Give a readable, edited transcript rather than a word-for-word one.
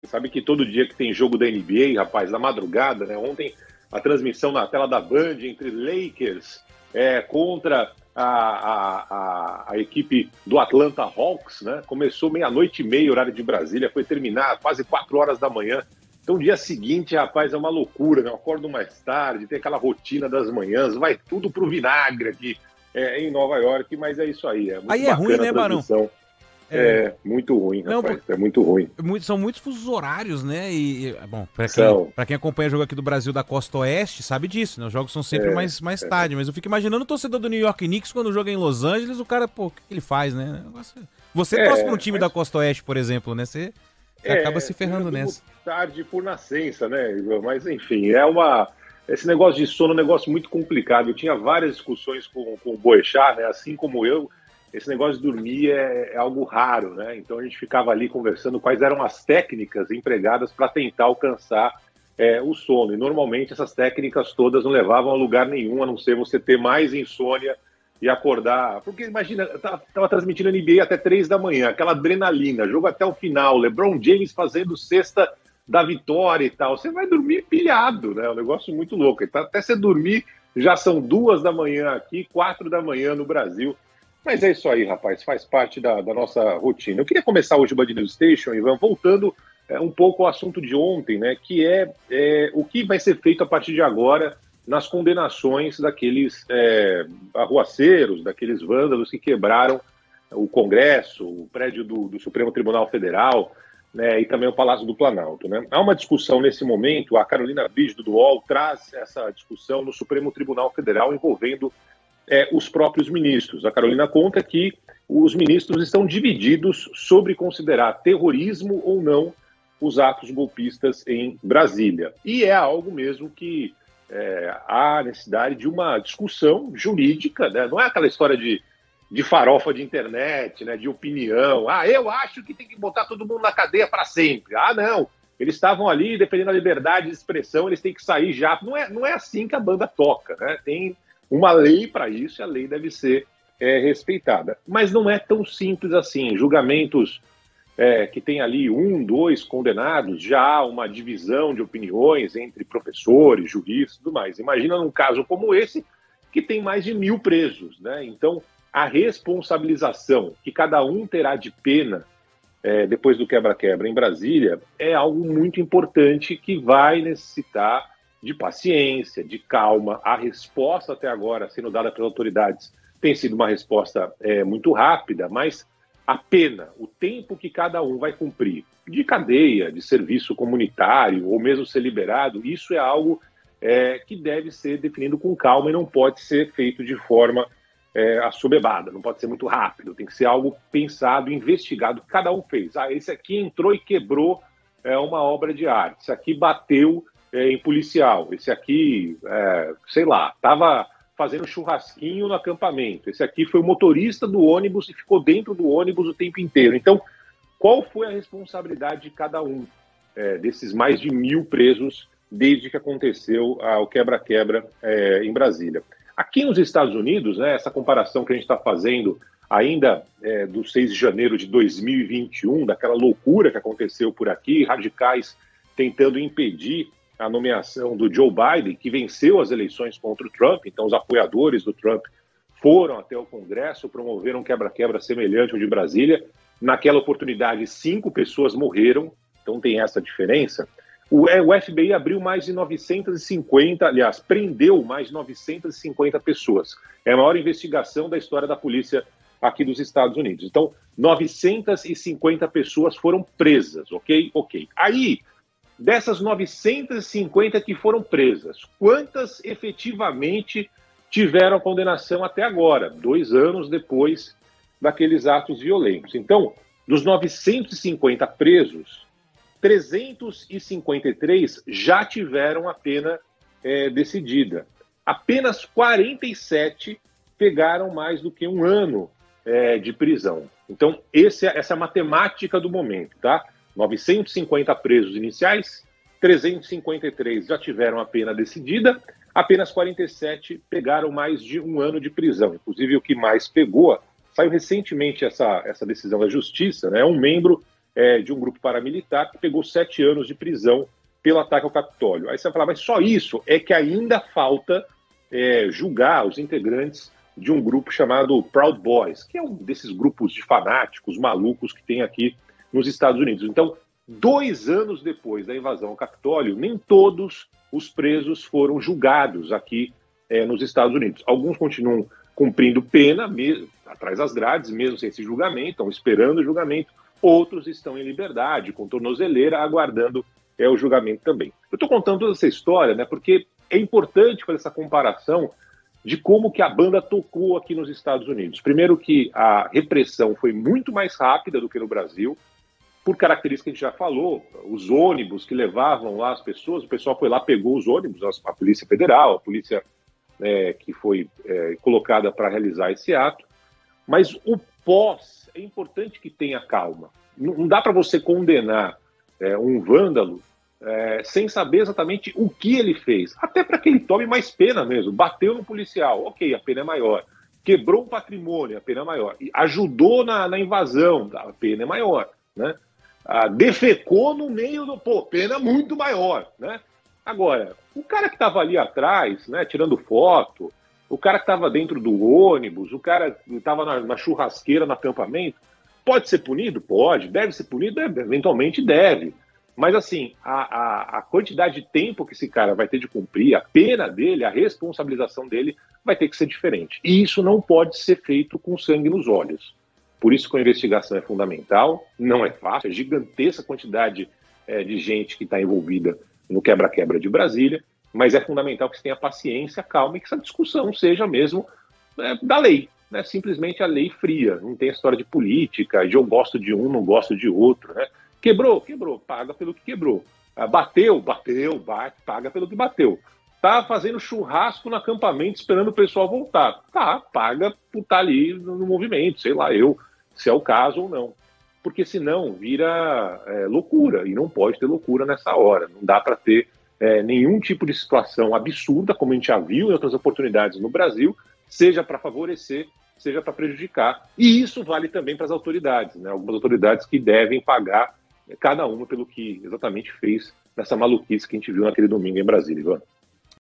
sabe que todo dia que tem jogo da NBA, rapaz, na madrugada, né? Ontem a transmissão na tela da Band entre Lakers contra a equipe do Atlanta Hawks, né? Começou 00:30, horário de Brasília, foi terminar quase 4 horas da manhã. Então, o dia seguinte, rapaz, é uma loucura, né? Eu acordo mais tarde, tem aquela rotina das manhãs, vai tudo pro vinagre aqui em Nova York, mas é isso aí. É muito aí é ruim, né, Barão? É muito ruim, rapaz, é muito ruim. São muitos fusos horários, né? Bom, pra quem acompanha o jogo aqui do Brasil da Costa Oeste, sabe disso, né? Os jogos são sempre mais tarde, mas eu fico imaginando o torcedor do New York Knicks quando joga em Los Angeles, o cara, o que ele faz, né? Você torce pra um time da Costa Oeste, por exemplo, né? Você acaba se ferrando nessa. Tarde por nascença, né, Ivan? Mas, enfim, esse negócio de sono é um negócio muito complicado. Eu tinha várias discussões com o Boechat, né? Assim como eu, esse negócio de dormir é algo raro, né? Então a gente ficava ali conversando quais eram as técnicas empregadas para tentar alcançar o sono. E normalmente essas técnicas todas não levavam a lugar nenhum, a não ser você ter mais insônia e acordar. Porque imagina, eu tava transmitindo a NBA até 3 da manhã, aquela adrenalina, jogo até o final, LeBron James fazendo cesta da vitória e tal. Você vai dormir pilhado, né? É um negócio muito louco. Então, até você dormir, já são 2 da manhã aqui, 4 da manhã no Brasil. Mas é isso aí, rapaz, faz parte da nossa rotina. Eu queria começar hoje o Band News Station, Ivan, voltando um pouco ao assunto de ontem, né, que o que vai ser feito a partir de agora nas condenações daqueles arruaceiros, daqueles vândalos que quebraram o Congresso, o prédio do Supremo Tribunal Federal, né, e também o Palácio do Planalto. Né? Há uma discussão nesse momento, a Carolina Brígido do UOL traz essa discussão no Supremo Tribunal Federal envolvendo os próprios ministros. A Carolina conta que os ministros estão divididos sobre considerar terrorismo ou não os atos golpistas em Brasília. E é algo mesmo que há necessidade de uma discussão jurídica, né? Não é aquela história de farofa de internet, né? De opinião. Eu acho que tem que botar todo mundo na cadeia para sempre. Não. Eles estavam ali defendendo a liberdade de expressão, eles têm que sair já. Não é assim que a banda toca, né? Tem uma lei para isso e a lei deve ser respeitada. Mas não é tão simples assim. Julgamentos que tem ali 1, 2 condenados, já há uma divisão de opiniões entre professores, juristas e tudo mais. Imagina num caso como esse, que tem mais de 1.000 presos, né? Então, a responsabilização que cada um terá de pena depois do quebra-quebra em Brasília é algo muito importante que vai necessitar de paciência, de calma. A resposta até agora sendo dada pelas autoridades tem sido uma resposta muito rápida, mas a pena, o tempo que cada um vai cumprir de cadeia, de serviço comunitário ou mesmo ser liberado, isso é algo que deve ser definido com calma e não pode ser feito de forma assoberbada, não pode ser muito rápido, tem que ser algo pensado, investigado, que cada um fez. Esse aqui entrou e quebrou uma obra de arte, esse aqui bateu em policial, esse aqui, sei lá, estava fazendo churrasquinho no acampamento, esse aqui foi o motorista do ônibus e ficou dentro do ônibus o tempo inteiro. Então, qual foi a responsabilidade de cada um desses mais de 1.000 presos desde que aconteceu o quebra-quebra em Brasília? Aqui nos Estados Unidos, né, essa comparação que a gente está fazendo ainda do 6 de janeiro de 2021, daquela loucura que aconteceu por aqui, radicais tentando impedir a nomeação do Joe Biden, que venceu as eleições contra o Trump. Então os apoiadores do Trump foram até o Congresso, promoveram um quebra-quebra semelhante ao de Brasília. Naquela oportunidade, 5 pessoas morreram, então tem essa diferença. O FBI abriu mais de 950, aliás, prendeu mais de 950 pessoas. É a maior investigação da história da polícia aqui dos Estados Unidos. Então, 950 pessoas foram presas, ok? Aí, dessas 950 que foram presas, quantas efetivamente tiveram a condenação até agora, 2 anos depois daqueles atos violentos? Então, dos 950 presos, 353 já tiveram a pena decidida. Apenas 47 pegaram mais do que 1 ano de prisão. Então, essa é a matemática do momento, tá? 950 presos iniciais, 353 já tiveram a pena decidida, apenas 47 pegaram mais de 1 ano de prisão. Inclusive, o que mais pegou, saiu recentemente essa decisão da Justiça, né? Um membro de um grupo paramilitar que pegou 7 anos de prisão pelo ataque ao Capitólio. Aí você vai falar, mas só isso? É que ainda falta julgar os integrantes de um grupo chamado Proud Boys, que é um desses grupos de fanáticos malucos que tem aqui nos Estados Unidos. Então, 2 anos depois da invasão ao Capitólio, nem todos os presos foram julgados aqui nos Estados Unidos. Alguns continuam cumprindo pena, mesmo, atrás das grades, mesmo sem esse julgamento, estão esperando o julgamento. Outros estão em liberdade, com tornozeleira, aguardando o julgamento também. Eu estou contando toda essa história, né, porque é importante fazer essa comparação de como que a banda tocou aqui nos Estados Unidos. Primeiro que a repressão foi muito mais rápida do que no Brasil, por característica que a gente já falou, os ônibus que levavam lá as pessoas, o pessoal foi lá, pegou os ônibus, a Polícia Federal, a polícia que foi colocada para realizar esse ato, mas o pós, é importante que tenha calma. Não dá para você condenar um vândalo sem saber exatamente o que ele fez, até para que ele tome mais pena mesmo. Bateu no policial, ok, a pena é maior. Quebrou um patrimônio, a pena é maior. Ajudou na invasão, a pena é maior, né? Defecou no meio do... pena muito maior, né? Agora, o cara que estava ali atrás, né, tirando foto, o cara que estava dentro do ônibus, o cara que estava na churrasqueira, no acampamento, pode ser punido? Pode. Deve ser punido? Eventualmente deve. Mas, assim, a quantidade de tempo que esse cara vai ter de cumprir, a pena dele, a responsabilização dele, vai ter que ser diferente. E isso não pode ser feito com sangue nos olhos. Por isso que a investigação é fundamental, não é fácil, é gigantesca a quantidade de gente que está envolvida no quebra-quebra de Brasília, mas é fundamental que se tenha paciência, calma e que essa discussão seja mesmo da lei, né? Simplesmente a lei fria, não tem história de política, de eu gosto de um, não gosto de outro, né? Quebrou, paga pelo que quebrou. Bateu, paga pelo que bateu. Tá fazendo churrasco no acampamento esperando o pessoal voltar. Tá, paga por estar ali no movimento, sei lá se é o caso ou não. Porque senão vira loucura, e não pode ter loucura nessa hora. Não dá para ter nenhum tipo de situação absurda, como a gente já viu em outras oportunidades no Brasil, seja para favorecer, seja para prejudicar. E isso vale também para as autoridades, né? Algumas autoridades que devem pagar cada uma pelo que exatamente fez nessa maluquice que a gente viu naquele domingo em Brasília, Ivan.